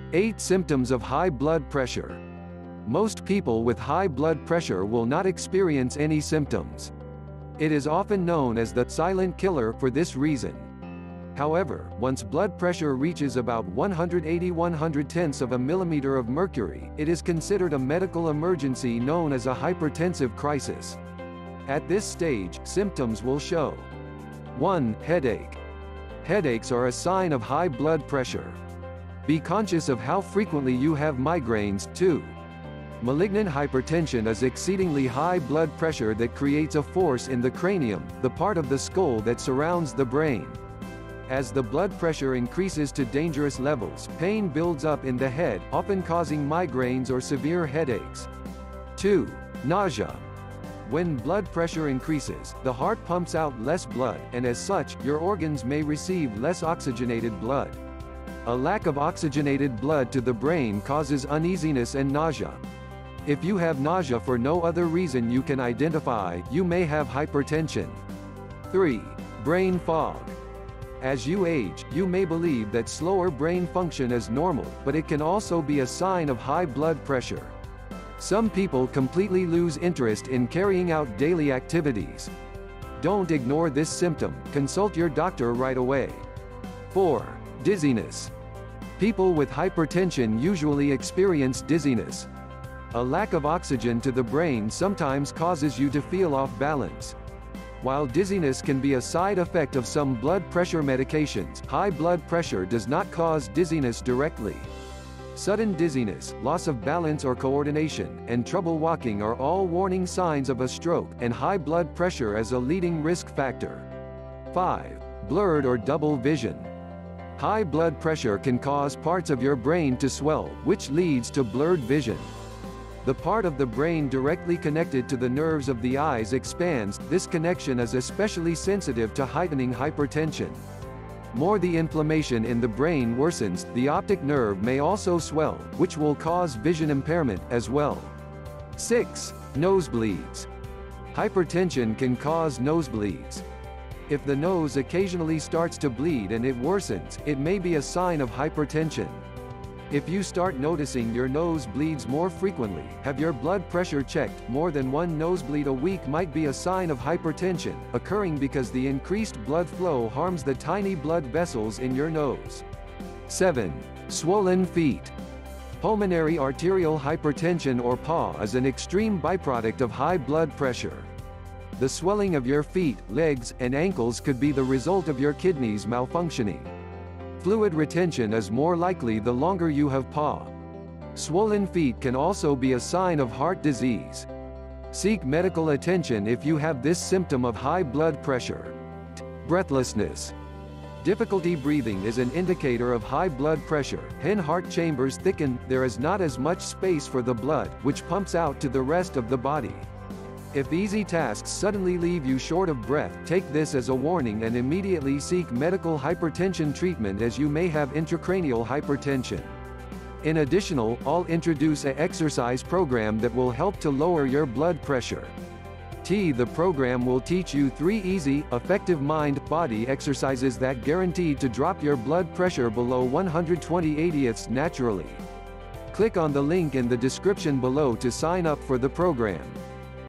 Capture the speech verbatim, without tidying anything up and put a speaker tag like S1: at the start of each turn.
S1: eight Symptoms of high blood pressure. Most people with high blood pressure will not experience any symptoms. It is often known as the silent killer for this reason. However, once blood pressure reaches about one hundred eighty to one hundred tenths of a millimeter of mercury, it is considered a medical emergency known as a hypertensive crisis. At this stage, symptoms will show. one Headache. Headaches are a sign of high blood pressure. Be conscious of how frequently you have migraines. two Malignant hypertension is exceedingly high blood pressure that creates a force in the cranium, the part of the skull that surrounds the brain. As the blood pressure increases to dangerous levels, pain builds up in the head, often causing migraines or severe headaches. two Nausea. When blood pressure increases, the heart pumps out less blood, and as such, your organs may receive less oxygenated blood. A lack of oxygenated blood to the brain causes uneasiness and nausea. If you have nausea for no other reason you can identify, you may have hypertension. three Brain fog. As you age, you may believe that slower brain function is normal, but it can also be a sign of high blood pressure. Some people completely lose interest in carrying out daily activities. Don't ignore this symptom, consult your doctor right away. four Dizziness. People with hypertension usually experience dizziness. A lack of oxygen to the brain sometimes causes you to feel off balance. While dizziness can be a side effect of some blood pressure medications, high blood pressure does not cause dizziness directly. Sudden dizziness, loss of balance or coordination, and trouble walking are all warning signs of a stroke, and high blood pressure as a leading risk factor. five Blurred or double vision. High blood pressure can cause parts of your brain to swell, which leads to blurred vision. The part of the brain directly connected to the nerves of the eyes expands. This connection is especially sensitive to heightening hypertension. More the inflammation in the brain worsens, the optic nerve may also swell, which will cause vision impairment as well. six Nosebleeds. Hypertension can cause nosebleeds. If the nose occasionally starts to bleed and it worsens, it may be a sign of hypertension. If you start noticing your nose bleeds more frequently, have your blood pressure checked. More than one nosebleed a week might be a sign of hypertension, occurring because the increased blood flow harms the tiny blood vessels in your nose. seven Swollen feet. Pulmonary arterial hypertension or P A is an extreme byproduct of high blood pressure. The swelling of your feet, legs, and ankles could be the result of your kidneys malfunctioning. Fluid retention is more likely the longer you have P A. Swollen feet can also be a sign of heart disease. Seek medical attention if you have this symptom of high blood pressure. Breathlessness. Difficulty breathing is an indicator of high blood pressure. When heart chambers thicken, there is not as much space for the blood, which pumps out to the rest of the body. If easy tasks suddenly leave you short of breath, take this as a warning and immediately seek medical hypertension treatment, as you may have intracranial hypertension. In addition, I'll introduce a exercise program that will help to lower your blood pressure. T The program will teach you three easy, effective mind-body exercises that guaranteed to drop your blood pressure below one hundred twenty eightieths naturally. Click on the link in the description below to sign up for the program.